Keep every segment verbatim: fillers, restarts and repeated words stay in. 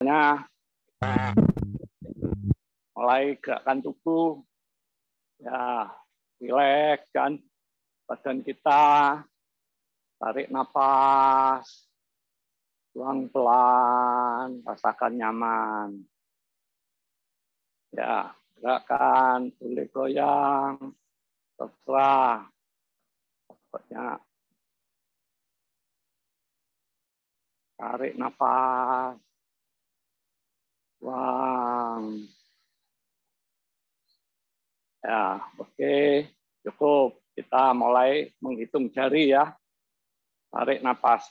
Mulai gerakan tubuh, ya, rileks kan badan kita, tarik nafas, buang pelan, rasakan nyaman. Ya, gerakan boleh goyang, terserah. Pokoknya tarik nafas, buang. Ya, oke, cukup. Kita mulai menghitung jari ya. Tarik nafas.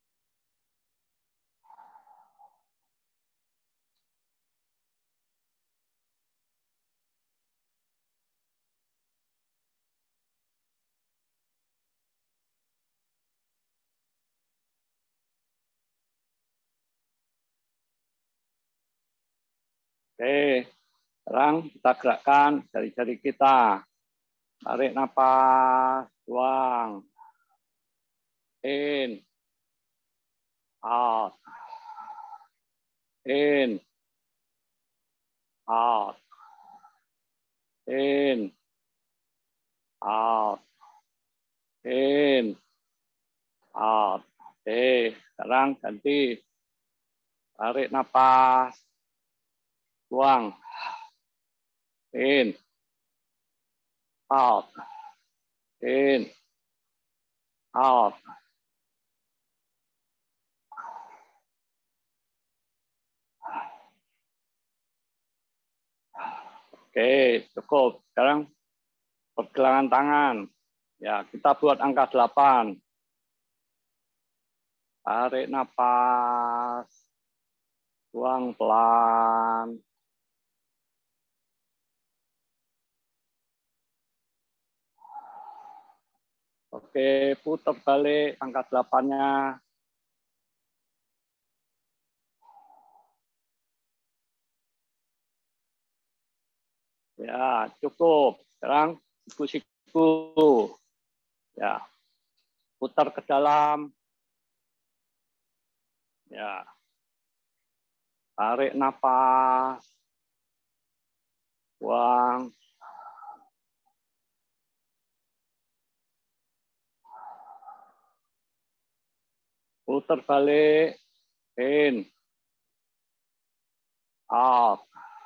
Oke, sekarang kita gerakkan jari-jari kita. Tarik nafas, buang. In, out. In, out. In, out. In, out. Oke, sekarang ganti. Tarik nafas, buang. In, out. In, out. Oke, cukup. Sekarang pergelangan tangan. Ya, kita buat angka delapan. Tarik nafas, buang pelan. Oke, putar balik angka delapannya. Ya, cukup. Sekarang siku-siku. Ya, putar ke dalam. Ya, tarik nafas, buang. Putar balik, in, out.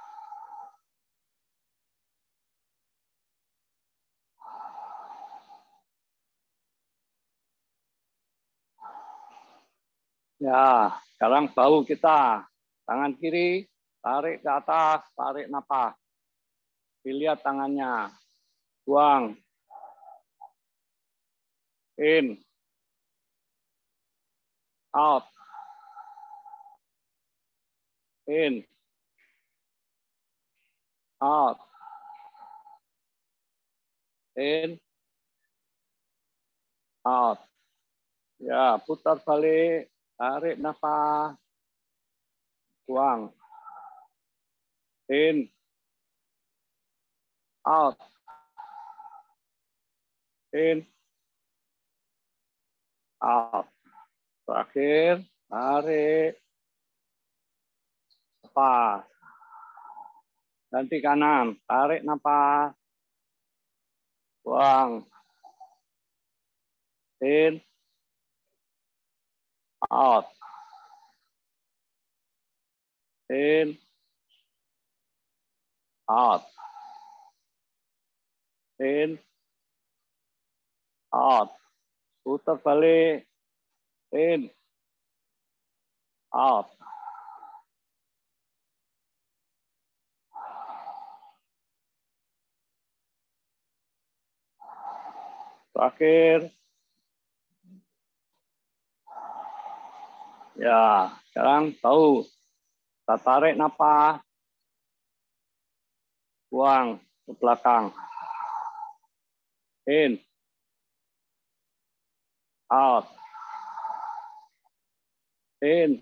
Ya, sekarang bahu kita. Tangan kiri, tarik ke atas, tarik nafas. Dilihat tangannya. Buang. In. Out. In. Out. In. Out. Ya, putar balik, tarik nafas. Buang. In. Out. In. Out. Terakhir, tarik. Nafas. Ganti kanan, tarik nafas. Buang. In. Out. In. Out. In. Out. Putar balik. In. Out. Terakhir. Ya, sekarang tahu. Kita tarik nafas. Buang ke belakang. In. Out. In.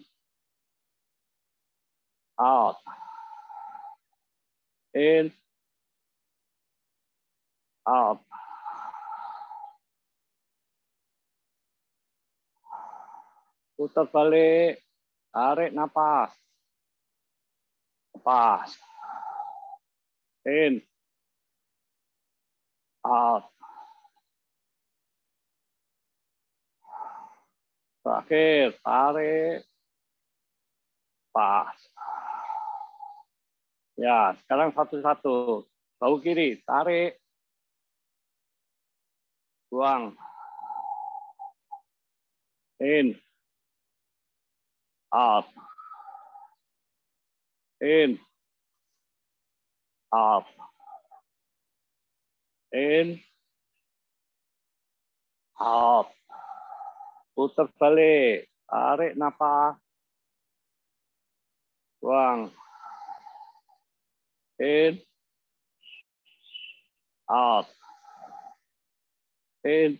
Out. In. Out. Putar balik. Tarik nafas. Lepas. In. Out. Terakhir, tarik. Pas. Ya, sekarang satu-satu. Bahu kiri, tarik. Buang. In. Out. In. Out. In. Out. Putar balik. Tarik napas. Buang. In. Out. In.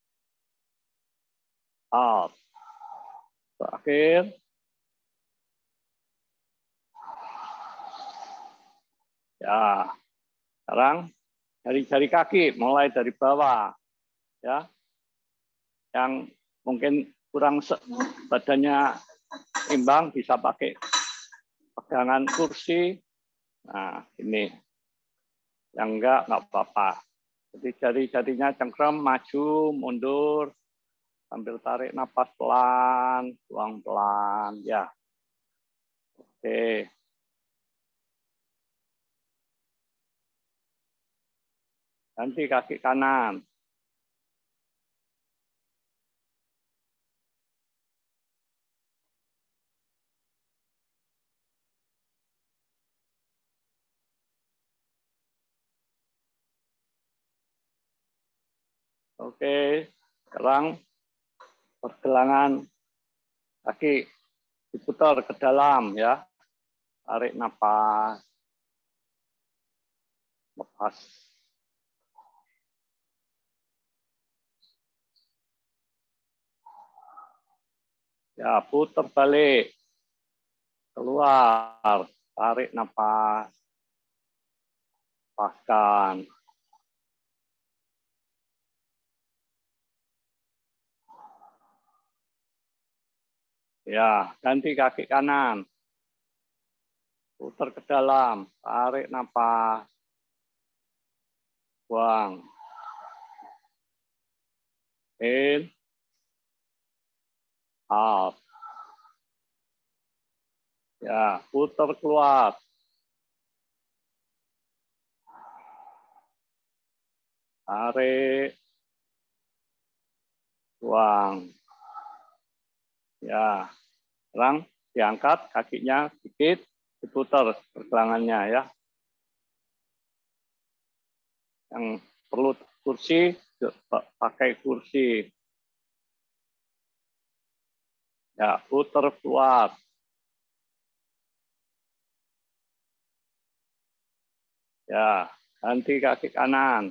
Out. Terakhir. Ya. Sekarang jari-jari kaki mulai dari bawah. Ya. Yang mungkin kurang badannya imbang bisa pakai pegangan kursi. Nah, ini. Yang enggak, enggak apa-apa. Jadi jari-jarinya cengkram, maju, mundur, sambil tarik napas pelan, buang pelan. Ya. Oke. Ganti kaki kanan. Oke, sekarang pergelangan kaki diputar ke dalam ya. Tarik napas. Lepas. Ya, putar balik. Keluar. Tarik napas. Lepaskan. Ya, ganti kaki kanan. Putar ke dalam. Tarik napas. Buang. In. Out. Ya, putar keluar. Tarik. Buang. Ya, sekarang diangkat kakinya sedikit, diputar pergelangannya ya. Yang perlu kursi, pakai kursi. Ya, putar keluar. Ya, ganti kaki kanan.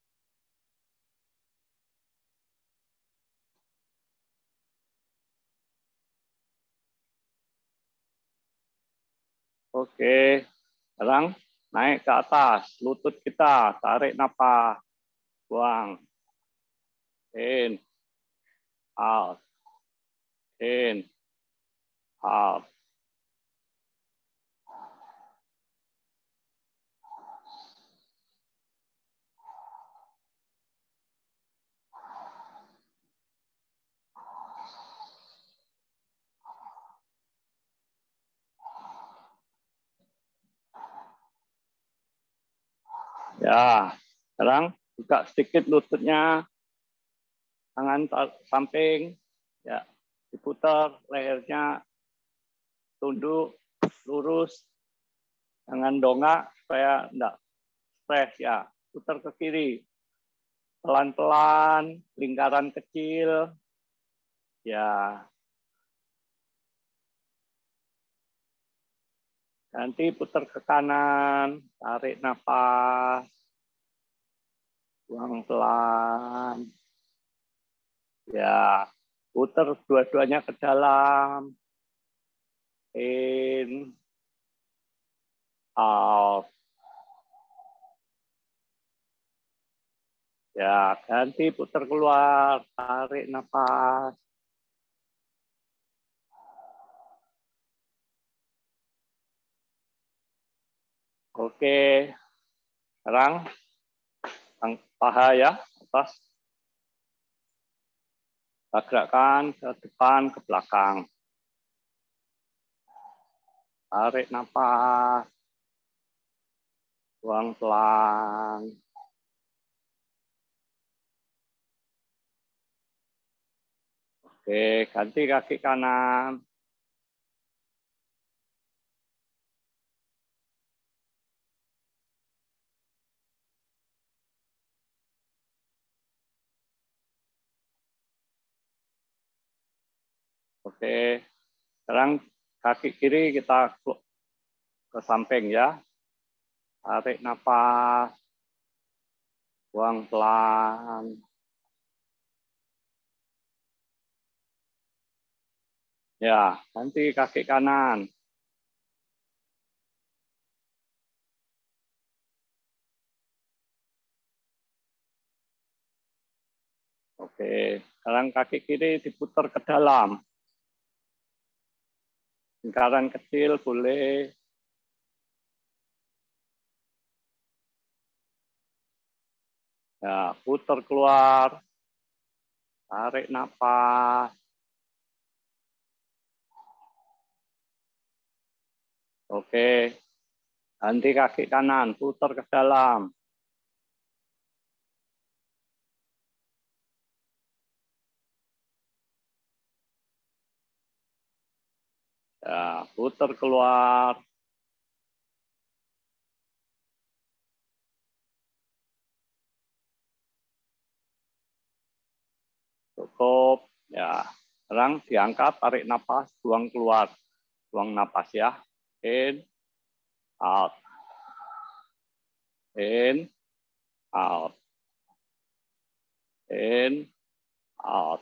Oke, sekarang naik ke atas, lutut kita, tarik napas, buang. In, out, in, out. Ya, sekarang buka sedikit lututnya, tangan samping, ya, diputar lehernya, tunduk, lurus, jangan dongak supaya enggak stres ya. Putar ke kiri, pelan-pelan, lingkaran kecil, ya. Nanti putar ke kanan, tarik nafas, buang pelan. Ya, putar dua-duanya ke dalam. In, out. Ya, ganti putar keluar, tarik nafas. Oke, sekarang paha ya, atas. Kita gerakkan ke depan, ke belakang. Tarik nafas. Buang pelan. Oke, ganti kaki kanan. Oke, sekarang kaki kiri kita ke samping ya. Tarik nafas. Buang pelan. Ya, ganti kaki kanan. Oke, sekarang kaki kiri diputar ke dalam. Lingkaran kecil boleh. Ya, putar keluar. Tarik nafas. Oke, ganti kaki kanan, putar ke dalam. Ya, putar keluar. Cukup. Ya, sekarang diangkat, tarik nafas, buang keluar. Buang nafas ya. In, out. In, out. In, out.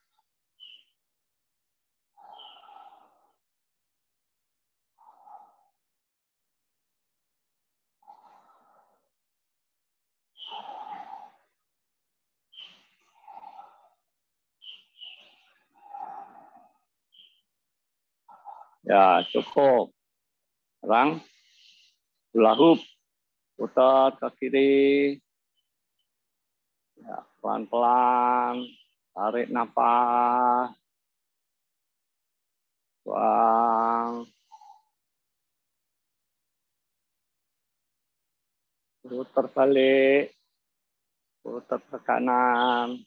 Ya, cukup. Sekarang hula hoop, putar ke kiri. Ya, pelan-pelan, tarik nafas. Buang. Putar balik. Putar ke kanan.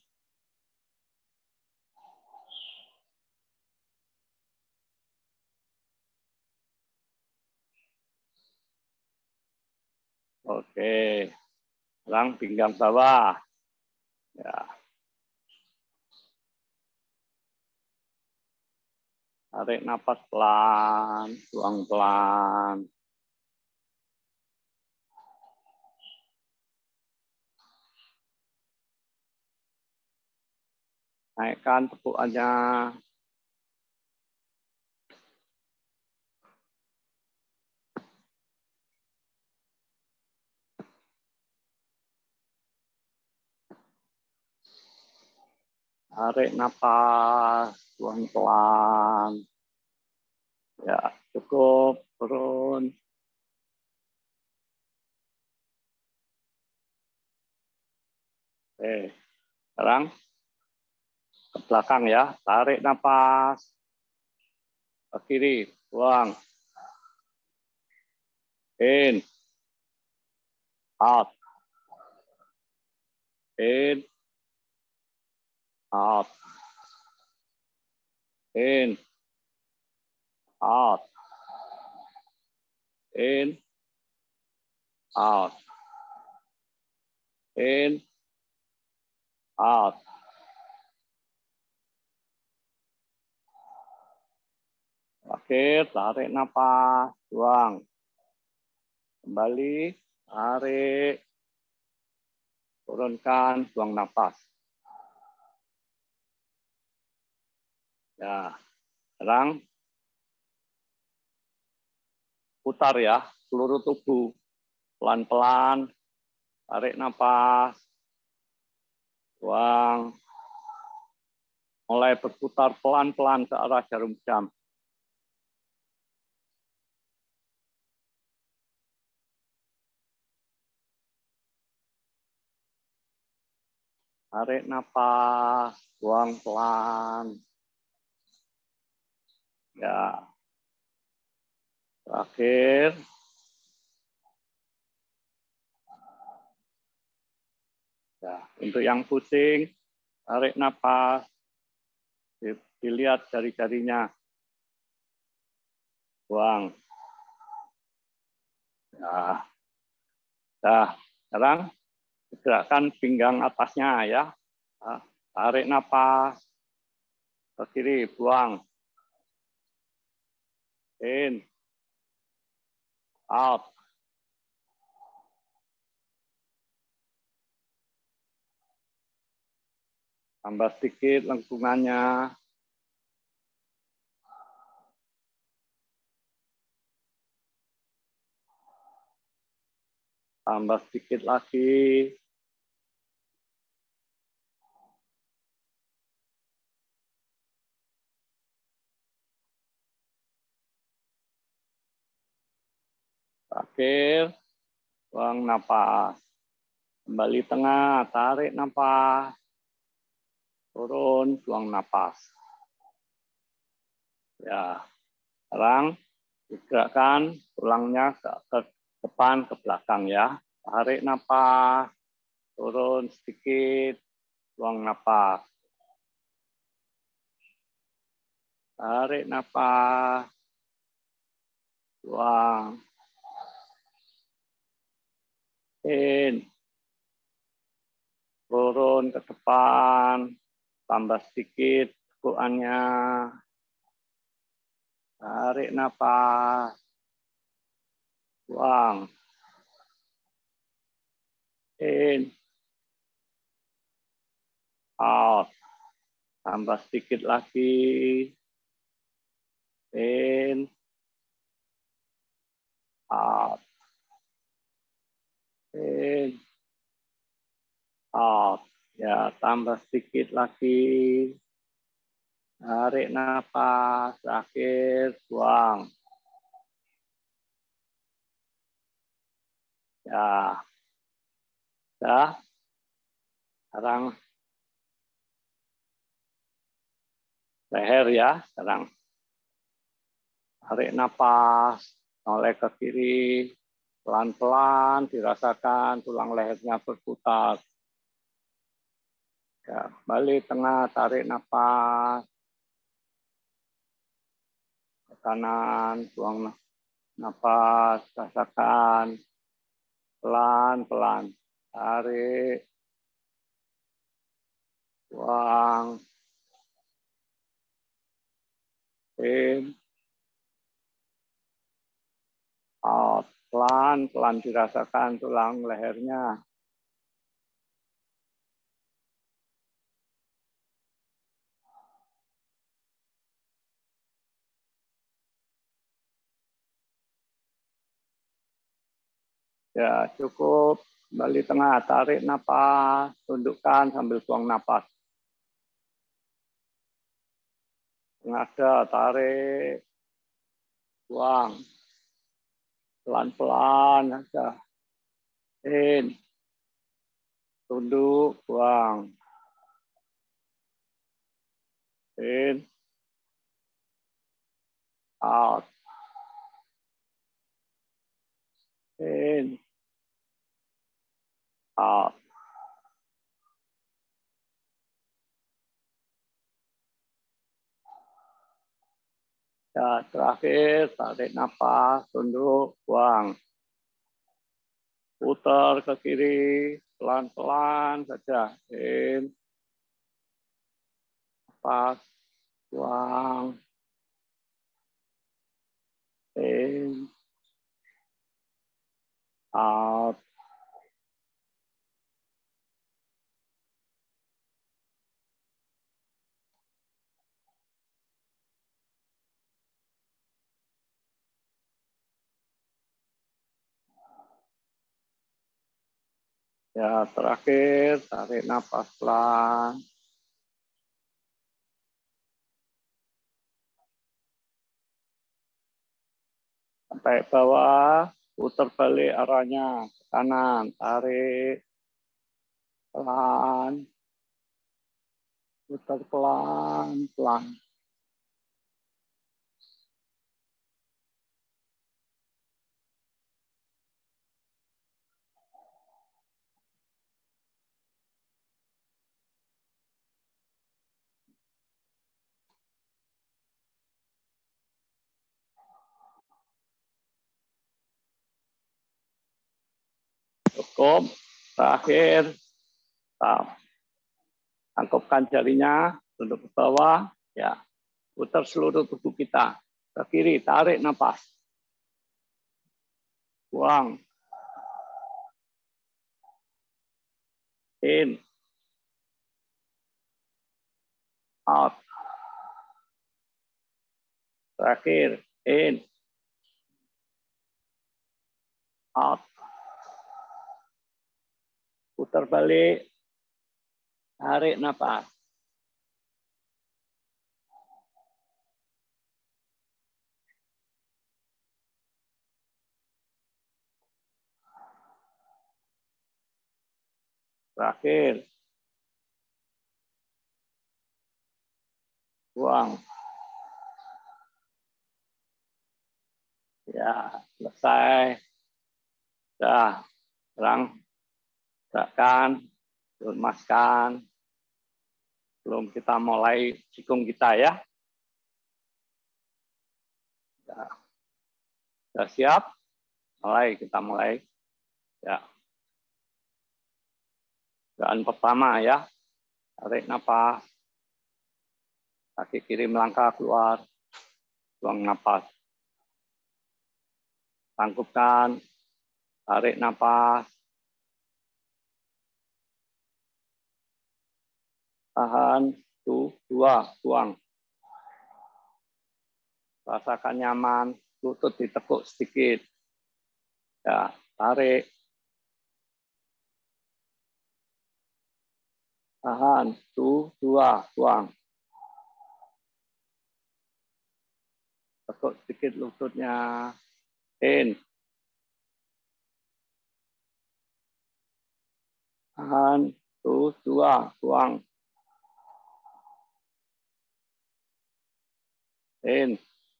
Oke. Sekarang pinggang bawah. Ya. Tarik nafas pelan, buang pelan. Naikkan tepukannya. Tarik nafas, buang pelan. Ya, cukup. Turun. Oke. Sekarang ke belakang ya. Tarik nafas. Ke kiri. Buang. In. Out. In. Out. In. Out. In. Out. In. Out. Akhir, tarik nafas, buang. Kembali, tarik, turunkan, buang nafas. Ya, sekarang putar ya, seluruh tubuh. Pelan-pelan, tarik nafas, buang. Mulai berputar pelan-pelan ke arah jarum jam. Tarik napas, buang pelan. Ya. Terakhir. Ya, untuk yang pusing, tarik napas. Dilihat jari-jarinya. Buang. Ya. Nah, sekarang gerakkan pinggang atasnya ya. Tarik napas. Ke kiri, buang. In. Out. Tambah sedikit lengkungannya. Tambah sedikit lagi. Terakhir, buang napas. Kembali tengah, tarik napas. Turun, buang napas. Ya, sekarang digerakkan tulangnya ke, ke depan, ke belakang ya. Tarik napas, turun sedikit, buang napas. Tarik napas, buang. In. Turun ke depan, tambah sedikit tekuannya. Tarik napas, buang. In. Out. Tambah sedikit lagi. In. Out. In. Out. Ya, tambah sedikit lagi. Tarik napas, terakhir, buang. Ya. Ya. Sekarang leher ya, sekarang. Tarik napas, noleh ke kiri, pelan-pelan dirasakan tulang lehernya berputar. Ya, balik tengah, tarik napas. Ke kanan, buang napas, rasakan. Pelan-pelan, tarik, buang. In, out. Pelan-pelan dirasakan tulang lehernya. Ya, cukup. Kembali tengah, tarik napas, tundukkan sambil buang napas. Ngada, tarik, buang. Pelan-pelan aja. In, tunduk, buang. In, out. In, out. Ya, terakhir, tarik napas, tunduk, buang. Putar ke kiri, pelan-pelan saja. In, napas, buang. In, out. Ya, terakhir, tarik napas pelan. Sampai bawah, putar balik arahnya ke kanan, tarik, pelan, Putar pelan-pelan. Cukup. Terakhir, tangkupkan jarinya, tunduk ke bawah, ya, putar seluruh tubuh kita ke kiri, tarik nafas, buang, in, out, terakhir, in, out, putar balik, tarik nafas. Terakhir, buang. Ya, selesai. Sudah, sekarang gerakan, lemaskan. Belum kita mulai jikung kita ya. Ya. Sudah siap? Mulai, kita mulai. Ya. Gerakan pertama ya. Tarik nafas. Kaki kiri melangkah keluar. Buang nafas. Tangkupkan. Tarik nafas. Tahan. Tuh, dua, buang. Rasakan nyaman. Lutut ditekuk sedikit. Ya, tarik. Tahan. Tuh, dua, buang. Tekuk sedikit lututnya. In. Tahan. Tuh, dua, buang. In.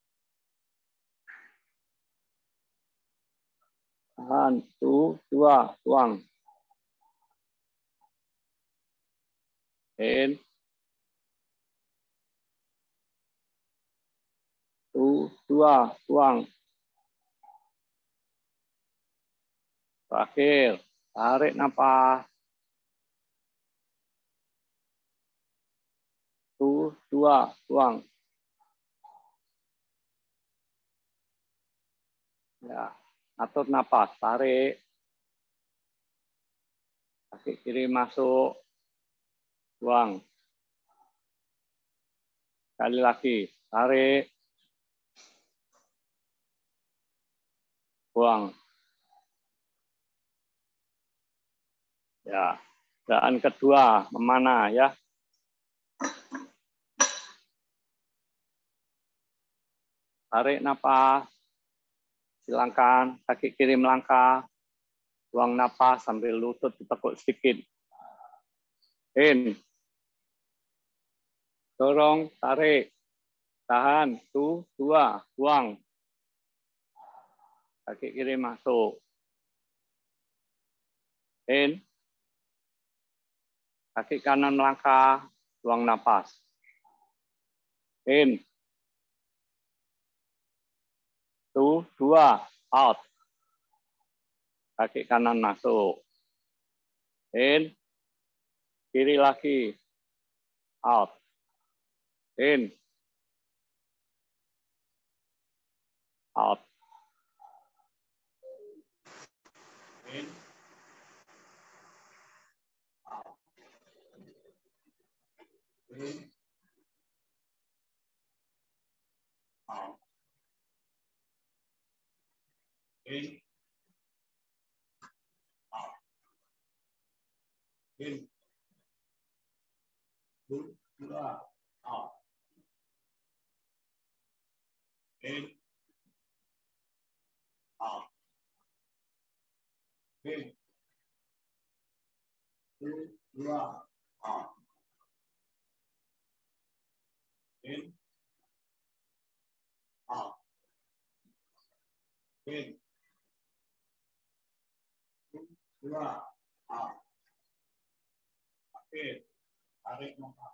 Tahan. Tuh, dua, buang. In. Tuh, dua, buang. Terakhir, tarik nafas. Tuh, dua, buang. Ya, atur nafas, tarik. Kaki kiri masuk, buang. Sekali lagi, tarik. Buang. Ya, gerakan kedua, memana ya. Tarik nafas. Silangkan, kaki kiri melangkah. Buang nafas sambil lutut ditekuk sedikit. In. Dorong, tarik. Tahan, tuh, dua, buang. Kaki kiri masuk. In. Kaki kanan melangkah, buang nafas. In. Tuh, dua, out. Kaki kanan masuk. In. Kiri lagi. Out. In. Out. In. Out. In. Out. In. Out. In. Tuh, dua, out. In. Out. In. Tuh, dua, out. In. Dua. Out. Oke. Tarik nafas.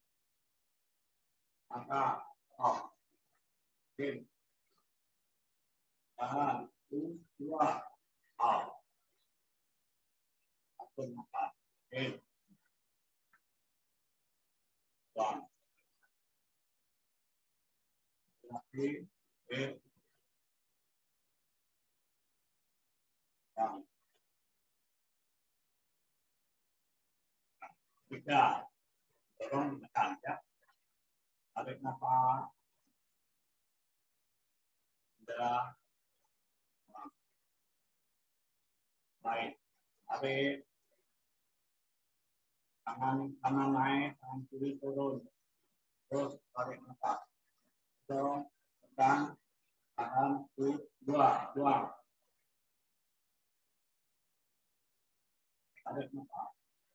Angkat. Out. In. Tahan. Dua. Out. Atur nafas. In. One. Lagi. In. One. Tiga. Dorong menekan ya. Tarik nafas. Sudah. Baik. Tarik. Tangan kanan naik, tangan kiri turun. Terus tarik nafas. Dorong, tekan, tahan, dua, dua. Tarik nafas.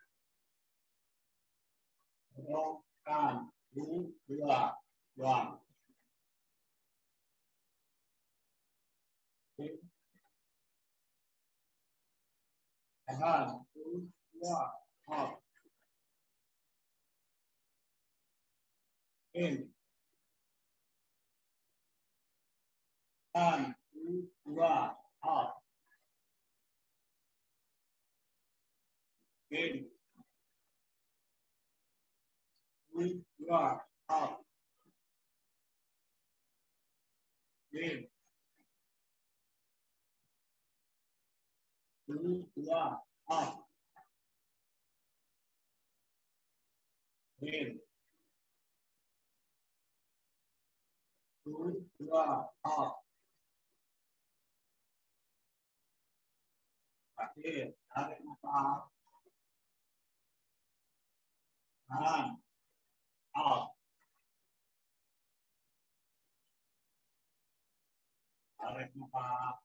Dorong, tekan, dua, dua. Tahan, dua, out. In. Tahan, dua, out. In. Dua, out. In. Dua, out. In. Dua, out. Akhir, tarik nafas. Tahan, out. Tarik nafas.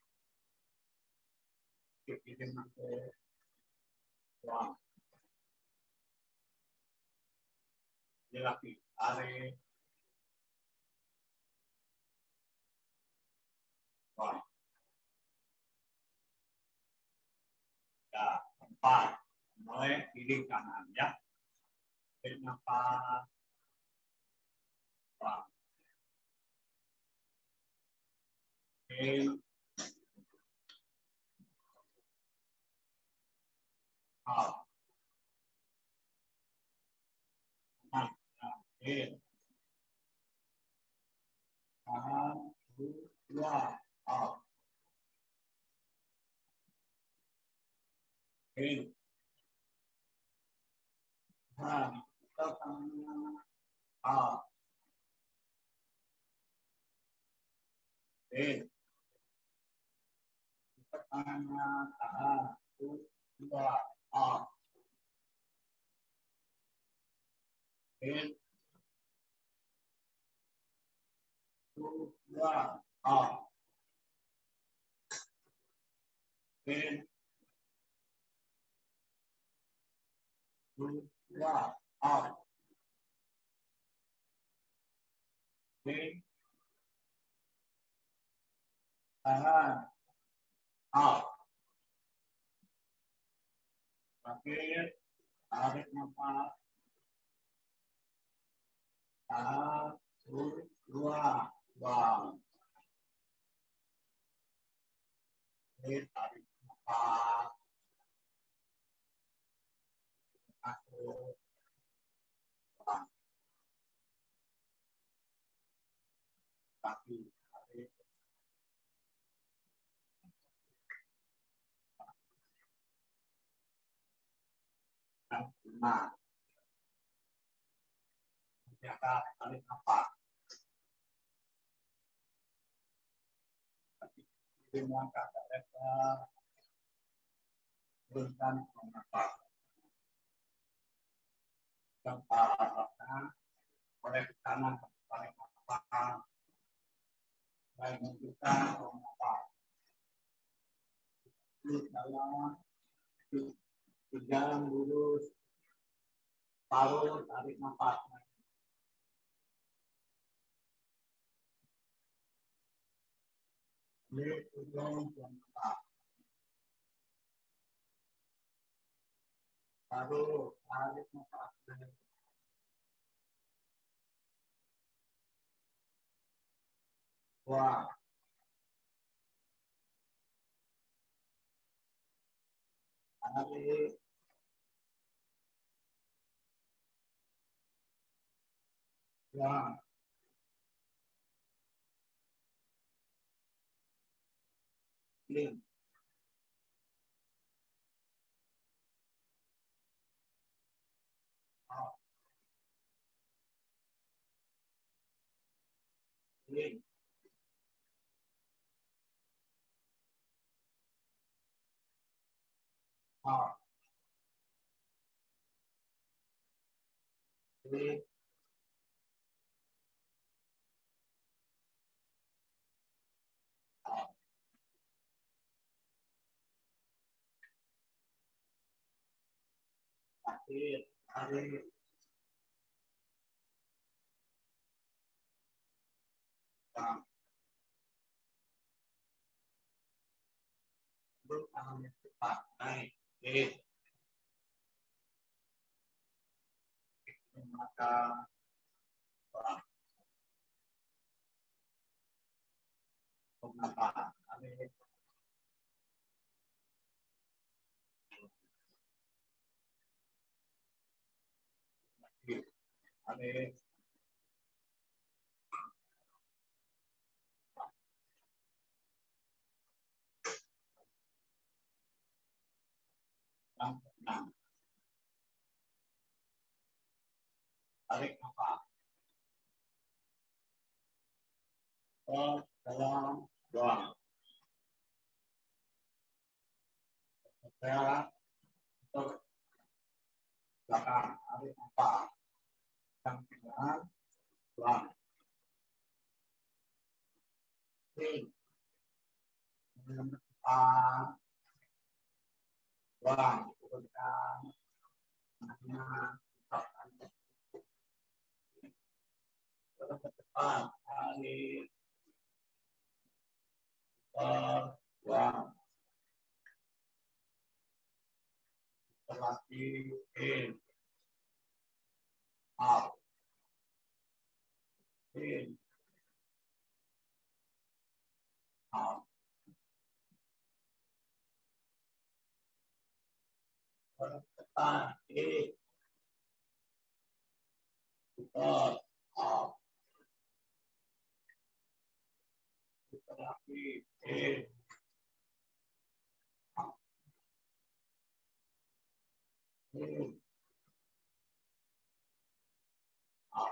Pikirin masuk. Buang. Dia lagi. Tarik. Buang. Ya, empat. Mulai kiri kanan ya. Tarik nafas. Buang. In. Out. Kanan. In. Tahan. Dua. Out. In. Tahan. Tekan. Out. In. Tekan. Tahan. Dua. Out. In. Dua. Out. In. Dua. Out. In. Tahan. Out. Akhir. Tarik nafas. Tahan. Dua. Buang. Ini tarik nafas. Masuk. Buang. Kaki. Tarik. Dan lima. Jaga tarik nafas. Kaki mengangkat ke lebar. Turunkan nafas. Jangka atasnya. Oleh ke kanan tarik nafas. Baik menunjukkan nafas. Dalam. Berjalan lurus. Paruh tarik nafas. Lihat ujung yang empat. Baru tarik nafas. Dua. Tarik. Dua. Lima. Lima. Ah. Lima. Tarik. Tarik. Bang. Belum tangannya cepat. Naik. Lihat. Mata. Bang. Nafas. Tarik. Tarik. Bang. Tarik nafas. Ke dalam. Buang. Saya untuk belakang. Tarik nafas. Yang kanan. Buang. Ini. Depan. Buang. Turunkan. Kanan. Terus ke depan. Tarik. Buang. Lagi. In. Out. In. Out. Terus ke depan. In. Out. Out. Lagi. In. Out. In. Out.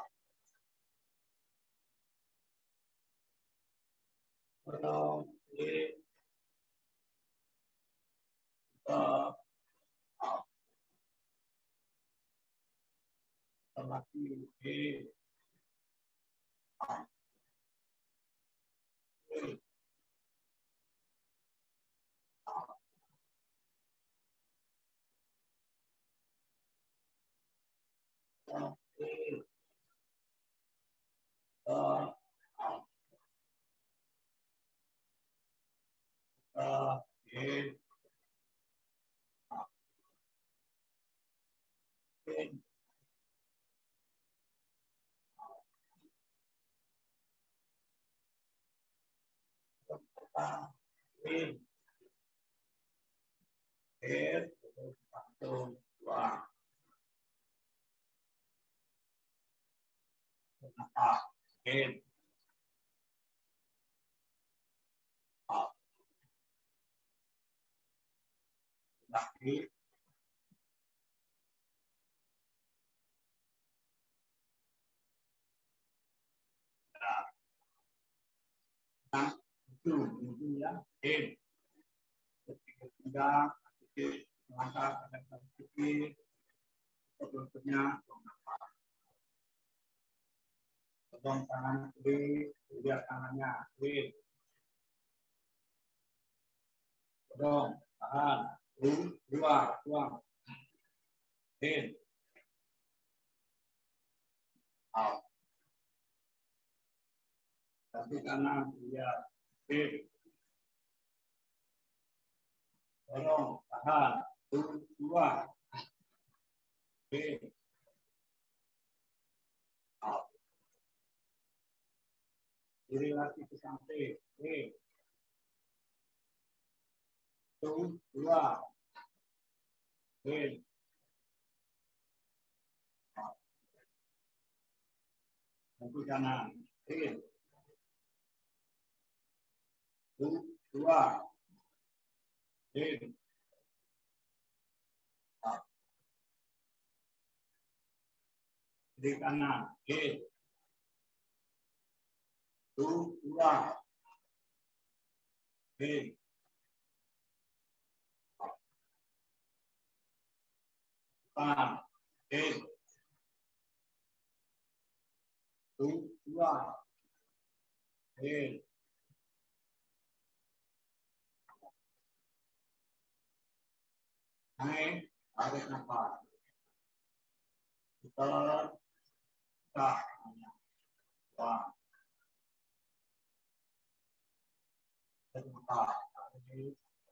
Belum. In. Out. Out. Lagi. In. Out. In. Out. In. Out. Uh, in, in, uh, in, in, satu, dua, empat, in, out, lagi, nah, itu, itu ya, in, ketiga, titik, langkah, ada titik, berikutnya, pegang tangan kiri, lihat tangannya, in, pegang, tahan, dua, tuang, in, out, kaki kanan, lihat, in, tahan, dua, B, out. Kiri lagi ke samping, B, dua, B, out. Satu kanan, B, dua, B, out. Kiri kanan, B, dua, B, kanan, B, dua, B, naik, tarik nafas. Putar, tak, wah, terbuka, tarik,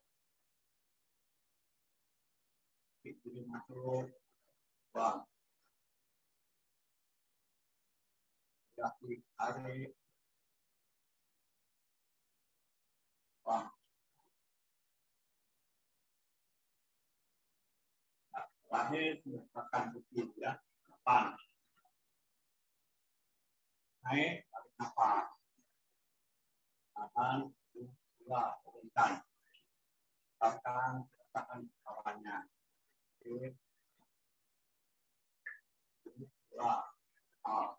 kiri masuk, wah, kaki tarik, wah, terakhir meletakkan bukit ya, depan, naik, tarik nafas, tahan, dua, turunkan, tekan, tekan bawahnya, dua, out,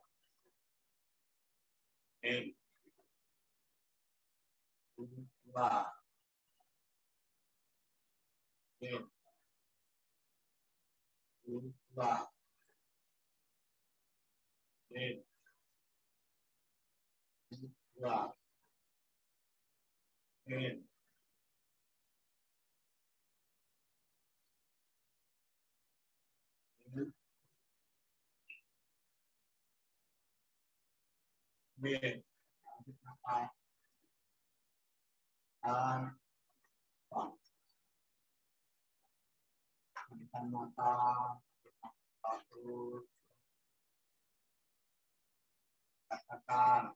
in, dua, in, dua, in, dua, in, in, nafas, tahan, wah, tekan mata, satu, katakan,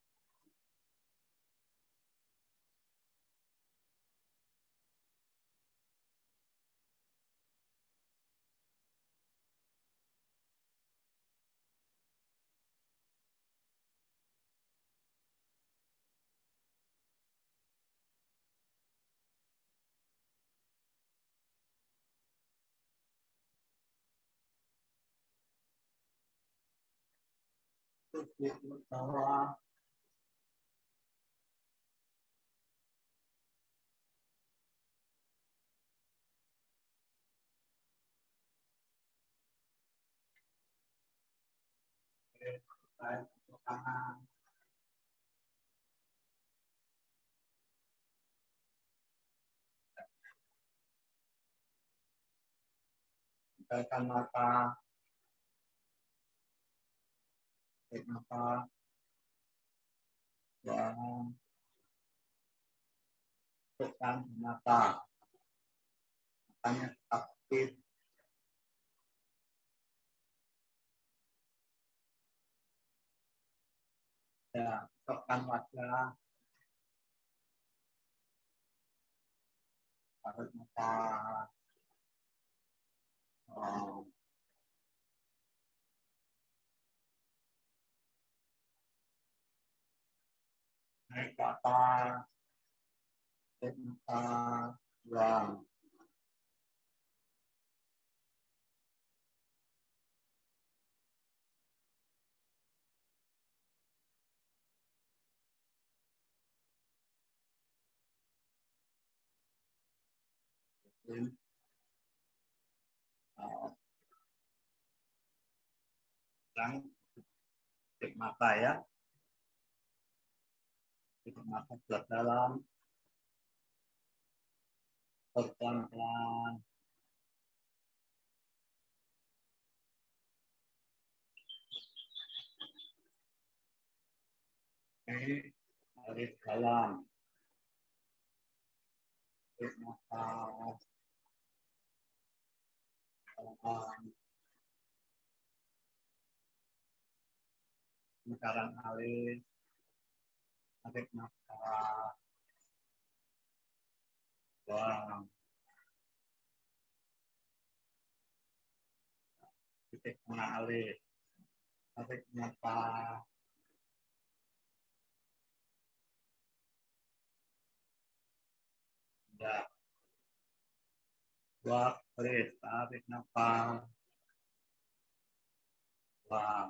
tutup bawah, tarik ke kanan, tekan mata, tarik nafas, dan tekan mata, matanya aktif, ya, tekan wajah, tarik mata, oh, naik ke atas, tarik mata, buang, in, out. Dan tarik mata ya, tarik mata ke dalam, pelan-pelan, ini tarik dalam, tarik nafas, um, lingkaran alis, tarik nafas, buang, titik tengah alis, tarik nafas, ya, buang, alis, tarik nafas, buang,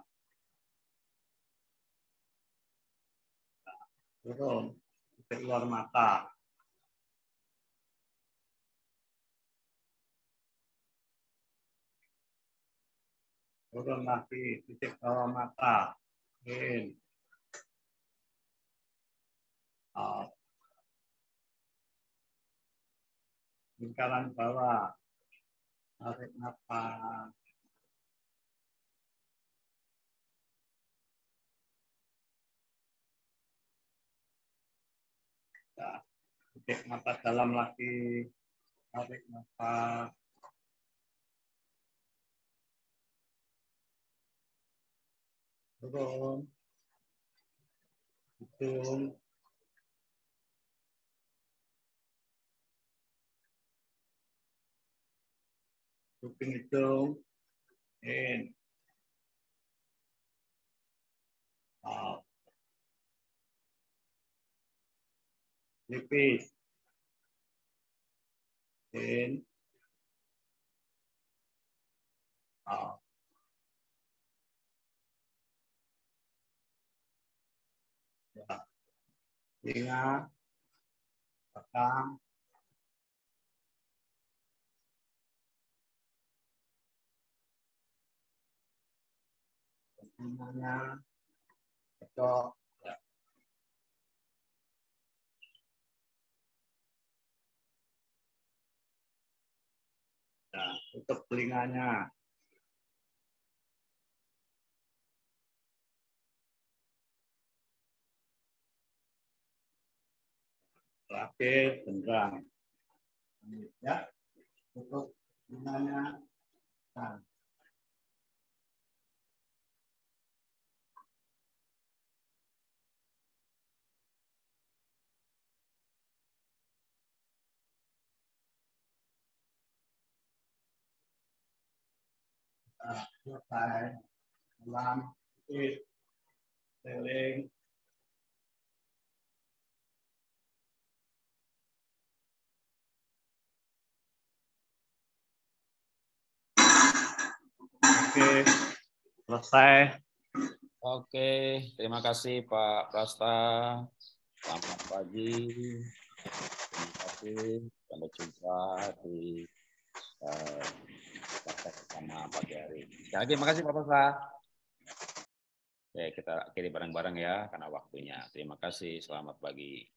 turun, titik luar mata. Turun lagi, titik bawah mata. In. Out. Lingkaran bawah. Tarik nafas. Ya. Titik mata dalam lagi. Tarik nafas. Turun. Hidung. Kuping hidung. In. Out. Lipis. In. Out. Ya. Telinga. Belakang. Telinganya. Cocok. Ya. Ya. Tutup telinganya. Terakhir, benderang. Ya, tutup telinganya. Nah. Nah, selesai. Ulang, sit, seling. Oke, selesai. Oke, terima kasih Pak Prasta. Selamat pagi. Terima kasih. Sampai jumpa di uh, bersama pagi hari. Sekali lagi, terima kasih Pak Prasta. Oke, kita akhiri bareng-bareng ya, karena waktunya. Terima kasih, selamat pagi.